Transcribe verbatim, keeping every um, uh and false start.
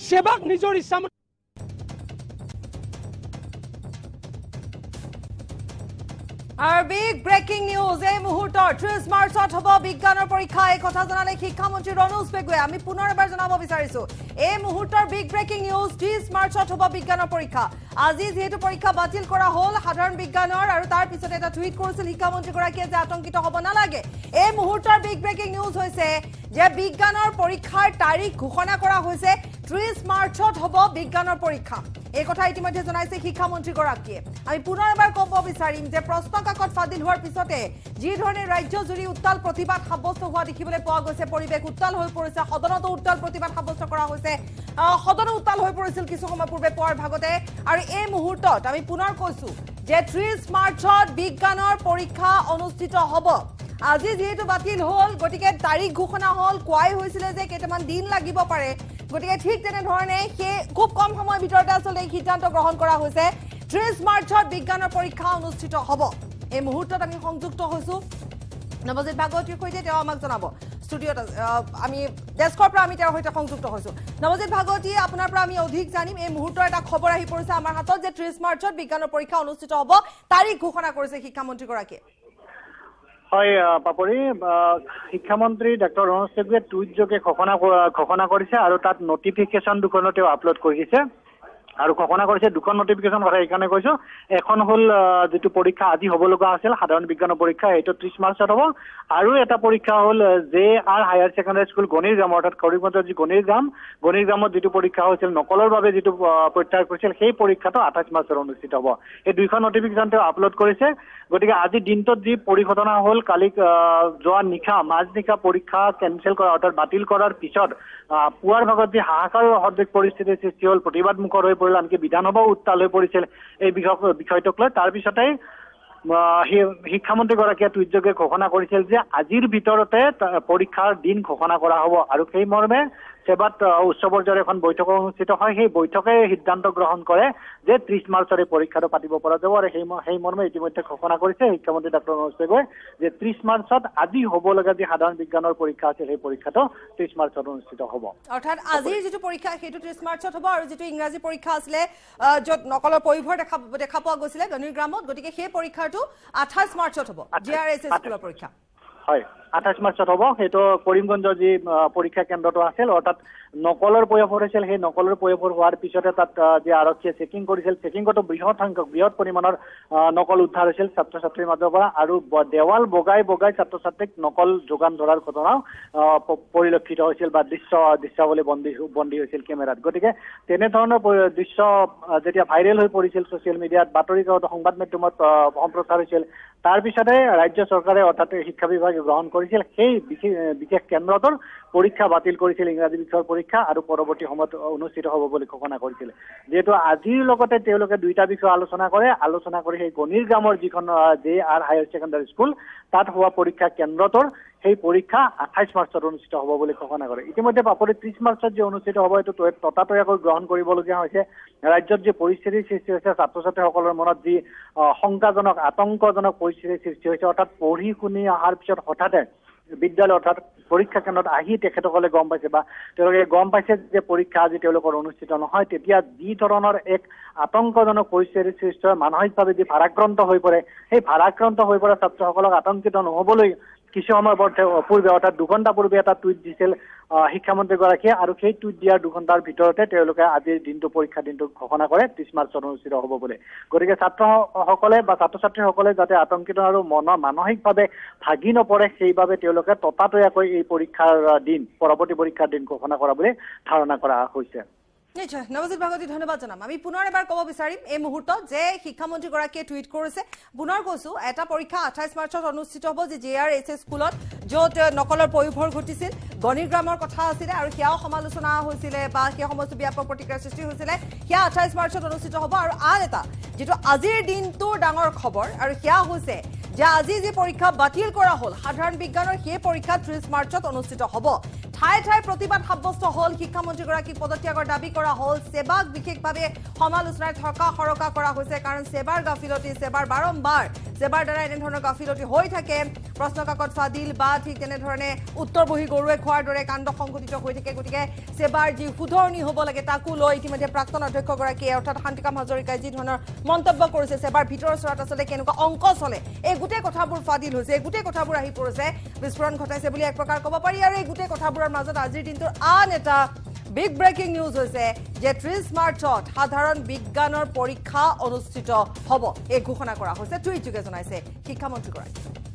সেবাক নিজৰ ইচ্ছা Our big breaking news এই মুহূৰ্তৰ ত্ৰিশ মাৰ্চত হ'ব বিজ্ঞানৰ পৰীক্ষা এই কথা জনালে শিক্ষামন্ত্ৰী ৰনোজ পেগুৱে আমি পুনৰ এবাৰ জনাব বিচাৰিছো এই মুহূৰ্তৰ বিগ ব্ৰেকিং নিউজ ত্ৰিশ মাৰ্চত হ'ব বিজ্ঞানৰ পৰীক্ষা আজি যেহেতু পৰীক্ষা বাতিল কৰা হ'ল সাধাৰণ বিজ্ঞানৰ আৰু তাৰ পিছত এটা টুইট কৰিছিল শিক্ষামন্ত্ৰী গৰাকীয়ে যে আতংকিত হ'ব নালাগে এই মুহূৰ্তৰ বিগ ব্ৰেকিং নিউজ হৈছে যে বিজ্ঞানৰ পৰীক্ষাৰ তাৰিখ ঘোষণা কৰা হৈছে ত্ৰিশ মাৰ্চত হ'ব বিজ্ঞানৰ পৰীক্ষা এই কথা ইতিমধ্যে জনাইছে শিক্ষামন্ত্ৰী গৰাকীয়ে আমি পুনৰ এবাৰ ক'ব বিচাৰিম যে প্ৰশ্ন কাকত ফাদিল হোৱাৰ পিছতে যি ধৰণে ৰাজ্যজুৰি উত্তাল প্ৰতিবাদ সাব্যস্ত হোৱা দেখিবলৈ পোৱা গৈছে পৰিৱেশ উত্তাল হৈ পৰিছে সদনতো উত্তাল প্ৰতিবাদ সাব্যস্ত কৰা হৈছে সদন উত্তাল হৈ পৰিছিল কিছু সময় পূৰ্বে পোৱাৰ ভাগতে আৰু এই মুহূৰ্তত আমি পুনৰ কৈছো যে ত্ৰিশ মাৰ্চত বিজ্ঞানৰ পৰীক্ষা অনুষ্ঠিত হ'ব আজি যেহেতু বাতিল হ'ল গতিকে তাৰিখ ঘোষণা হ'ল কোৱাই হৈছিল যে কেইটামান দিন লাগিব পাৰে গতিকে ঠিক তেনে ধৰণে সেই খুব কম সময়ৰ ভিতৰতে আসলে সিদ্ধান্ত গ্ৰহণ কৰা হৈছে ত্ৰিশ মাৰ্চত বিজ্ঞানৰ পৰীক্ষা অনুষ্ঠিত হ'ব এই মুহূৰ্তত আমি সংযুক্ত হৈছো নৱজিত ভাগৱতীৰ সৈতে তেওঁ আমাক জনাব ষ্টুডিঅ'ত আমি ডেস্কৰ পৰা আমি তেওঁৰ সৈতে সংযুক্ত হৈছো নৱজিত ভাগৱতী আপোনাৰ পৰা আমি অধিক জানিম এই মুহূৰ্তৰ এটা খবৰ আহি পৰিছে আমাৰ হাতত যে ত্ৰিশ মাৰ্চত বিজ্ঞানৰ পৰীক্ষা অনুষ্ঠিত হ'ব তাৰিখ ঘোষণা কৰিছে শিক্ষামন্ত্ৰী গৰাকীয়ে হয় পাপৰি শিক্ষামন্ত্ৰী ডক্টৰ ৰনোজ পেগুৱে টুইট যোগে ঘোষণা ঘোষণা কৰিছে আৰু তাত নটিফিকেশ্যন দুখনো তেওঁ আপলোড কৰিছে আৰু ঘোষণা কৰিছে দুখন নটিফিকেশ্যন কথা এইকাৰণে কৈছো এখন হ'ল যেটো পৰীক্ষা আজি হ'ব লগা আছিল সাধাৰণ বিজ্ঞানৰ পৰীক্ষা এইটো ত্ৰিশ মাৰ্চত হ'ব আৰু এটা পৰীক্ষা হ'ল J R higher secondary school Ganirgram অৰ্থাৎ কৰিমগঞ্জৰ যি গণিৰগ্ৰাম গণিৰগ্ৰামত যেটো পৰীক্ষা হৈছিল নকলৰ বাবে যেটো প্ৰত্যাহাৰ কৰিছিল সেই পৰীক্ষাটো আঠাইশ মাৰ্চত অনুষ্ঠিত হ'ব এই দুইখন নটিফিকেশ্যন তেওঁ আপলোড কৰিছে গতিকে আজি দিনটোত যি পৰিঘটনা হ'ল কালি যোৱা নিশা মাজ নিশা পৰীক্ষা কেনচেল কৰা অৰ্থাৎ বাতিল কৰাৰ পিছত পুৱাৰ ভাগত যি হাহাকাৰ সদৃশ পৰিস্থিতিৰ সৃষ্টি হ'ল প্ৰতিবাদমুখৰ হৈ পৰিল আনকি বিধানসভাও উত্তাল হৈ পৰিছিল এই বিষয়টোক লৈ তাৰ পিছতে শিক্ষামন্ত্ৰী গৰাকীয়ে টুইট যোগে ঘোষণা কৰিছিল যে আজিৰ ভিতৰতে পৰীক্ষাৰ দিন ঘোষণা কৰা হ'ব আৰু সেই মৰ্মে সেবাত উচ্চ পৰ্যায়ৰ এখন বৈঠক অনুষ্ঠিত হয় সেই বৈঠকে সিদ্ধান্ত গ্ৰহণ কৰে যে ত্ৰিশ মাৰ্চৰ এই পৰীক্ষাটো পাতিব পৰা যাব আৰু সেই সেই মৰ্মে ইতিমধ্যে ঘোষণা কৰিছে শিক্ষামন্ত্ৰী ডক্টৰ ৰনোজ পেগুৱে যে ত্ৰিশ মাৰ্চত আজি হ'ব লগা যি সাধাৰণ বিজ্ঞানৰ পৰীক্ষা আছে সেই পৰীক্ষাটো ত্ৰিশ মাৰ্চত অনুষ্ঠিত হ'ব অৰ্থাৎ আজিৰ যেটো পৰীক্ষা সেইটো ত্ৰিশ মাৰ্চত হ'ব আৰু যেটো ইংৰাজী পৰীক্ষা আছিলে য'ত নকলৰ পৰিভৰ দেখা দেখা পোৱা গৈছিলে গণিৰগ্ৰামত গতিকে সেই পৰীক্ষাটো আঠাইশ মাৰ্চত হ'ব জি আৰ এছ এছ স্কুলৰ পৰীক্ষা হয় আঠাইশ মাৰ্চত হ'ব সেইটো কৰিমগঞ্জৰ যি পৰীক্ষা কেন্দ্ৰটো আছিল অৰ্থাৎ নকলৰ পয়ফৰ হৈছিল সেই নকলৰ পয়ফৰ হোৱাৰ পিছতে তাত যি আৰক্ষীয়ে চেকিং কৰিছিল চেকিংতো বৃহৎ সংখ্যক বৃহৎ পৰিমাণৰ নকল উদ্ধাৰ হৈছিল ছাত্ৰ ছাত্ৰীৰ মাজৰ পৰা আৰু দেৱাল বগাই বগাই ছাত্ৰ ছাত্ৰীক নকল যোগান ধৰাৰ ঘটনাও পৰিলক্ষিত হৈছিল বা দৃশ্য দৃশ্যাৱলী বন্দী বন্দী হৈছিল কেমেৰাত গতিকে তেনেধৰণৰ দৃশ্য যেতিয়া ভাইৰেল হৈ পৰিছিল ছ'চিয়েল মিডিয়াত বাতৰি কাকত সংবাদ মাধ্যমত সম্প্ৰচাৰ হৈছিল তাৰ পিছতে ৰাজ্য চৰকাৰে অৰ্থাৎ শিক্ষা বিভাগে গ্ৰহণ কৰিছিল সেই বিশেষ কেন্দ্ৰটোৰ পৰীক্ষা বাতিল কৰিছিল ইংৰাজী বিষয়ৰ পৰীক্ষা আৰু পৰৱৰ্তী সময়ত অনুষ্ঠিত হ'ব বুলি ঘোষণা কৰিছিল যেহেতু আজিৰ লগতে তেওঁলোকে দুইটা বিষয় আলোচনা কৰে আলোচনা কৰি সেই গণিৰগ্ৰামৰ যিখন J R higher secondary school তাত হোৱা পৰীক্ষা কেন্দ্ৰটোৰ সেই পৰীক্ষা আঠাইশ মাৰ্চত অনুষ্ঠিত হ'ব বুলি ঘোষণা কৰে ইতিমধ্যে পাপৰি ত্ৰিশ মাৰ্চত যে অনুষ্ঠিত হ'ব এইটো ততাতৈয়াকৈ গ্ৰহণ কৰিবলগীয়া হৈছে ৰাজ্যত যি পৰিস্থিতিৰ সৃষ্টি হৈছে ছাত্ৰ ছাত্ৰীসকলৰ মনত যি শংকাজনক আতংকজনক পৰিস্থিতিৰ সৃষ্টি হৈছে অৰ্থাৎ পঢ়ি শুনি অহাৰ পিছত হঠাতে বিদ্যালয় অৰ্থাৎ পৰীক্ষা কেন্দ্ৰত আহি তেখেতসকলে গম পাইছে বা তেওঁলোকে গম পাইছে যে পৰীক্ষা আজি তেওঁলোকৰ অনুষ্ঠিত নহয় তেতিয়া যি ধৰণৰ এক আতংকজনক পৰিস্থিতিৰ সৃষ্টি হয় মানসিকভাৱে যি ভাৰাক্ৰান্ত হৈ পৰে সেই ভাৰাক্ৰান্ত হৈ পৰা ছাত্ৰসকলক আতংকিত নহ'বলৈ কিছু সময় পূৰ্বে অৰ্থাৎ দুঘণ্টা পূৰ্বে এটা টুইট দিছিল শিক্ষামন্ত্ৰীগৰাকীয়ে আৰু সেই টুইট দিয়াৰ দুঘণ্টাৰ ভিতৰতে তেওঁলোকে আজিৰ দিনটো পৰীক্ষা দিনটো ঘোষণা কৰে ত্ৰিশ মাৰ্চত অনুষ্ঠিত হ'ব বুলি গতিকে ছাত্ৰসকলে বা ছাত্ৰ ছাত্ৰীসকলে যাতে আতংকিত আৰু মন মানসিকভাৱে ভাগি নপৰে সেইবাবে তেওঁলোকে ততাতৈয়াকৈ এই পৰীক্ষাৰ দিন পৰৱৰ্তী পৰীক্ষাৰ দিন ঘোষণা কৰা বুলি ধাৰণা কৰা হৈছে নিশ্চয় নৱজিত ভাগৱতী ধন্যবাদ জনাম আমি পুনৰ এবাৰ ক'ব বিচাৰিম এই মুহূৰ্তত যে শিক্ষামন্ত্ৰী গৰাকীয়ে টুইট কৰিছে পুনৰ কৈছো এটা পৰীক্ষা আঠাইশ মাৰ্চত অনুষ্ঠিত হ'ব যে জে আৰ এছ এছ স্কুলত য'ত নকলৰ পয়োভৰ ঘটিছিল গণিৰগ্ৰামৰ কথা আছিলে আৰু সেয়াও সমালোচনা হৈছিলে বা সেই সমস্ত ব্যাপক প্ৰতিক্ৰিয়াৰ সৃষ্টি হৈছিলে সেয়া আঠাইশ মাৰ্চত অনুষ্ঠিত হ'ব আৰু আন এটা যেটো আজিৰ দিনটোৰ ডাঙৰ খবৰ আৰু সেয়া হৈছে যে আজি যি পৰীক্ষা বাতিল কৰা হ'ল সাধাৰণ বিজ্ঞানৰ সেই পৰীক্ষা ত্ৰিশ মাৰ্চত অনুষ্ঠিত হ'ব ঠাই ঠাই প্ৰতিবাদ সাব্যস্ত হল শিক্ষামন্ত্ৰীগৰাকীক পদত্যাগৰ দাবী কৰা হল সেবাক বিশেষভাৱে সমালোচনাৰ থকা সৰকা কৰা হৈছে কাৰণ সেবাৰ গাফিলতি সেবাৰ বাৰম্বাৰ সেবাৰ দ্বাৰা এনেধৰণৰ গাফিলতি হৈ থাকে প্ৰশ্নকাকত ফাদিল বা ঠিক তেনেধৰণে উত্তৰ বহি গৰুৱে খোৱাৰ দৰে কাণ্ড সংঘটিত হৈ থাকে গতিকে সেবাৰ যি শুধৰণি হ'ব লাগে তাকো লৈ ইতিমধ্যে প্ৰাক্তন অধ্যক্ষগৰাকীয়ে অৰ্থাৎ শান্তিকাম হাজৰিকাই যি ধৰণৰ মন্তব্য কৰিছে সেবাৰ ভিতৰৰ চৰাত আচলতে কেনেকুৱা অংক চলে এই গোটেই কথাবোৰ ফাদিল হৈছে এই গোটেই কথাবোৰ আহি পৰিছে বিস্ফোৰণ ঘটাইছে বুলি এক প্ৰকাৰ ক'ব পাৰি আৰু এই গোটেই কথাবোৰৰ মাজত আজিৰ দিনটোৰ আন এটা বিগ ব্ৰেকিং নিউজ হৈছে যে ত্ৰিশ মাৰ্চত সাধাৰণ বিজ্ঞানৰ পৰীক্ষা অনুষ্ঠিত হ'ব এই ঘোষণা কৰা হৈছে টুইটযোগে জনাইছে শিক্ষামন্ত্ৰীগৰাকীয়ে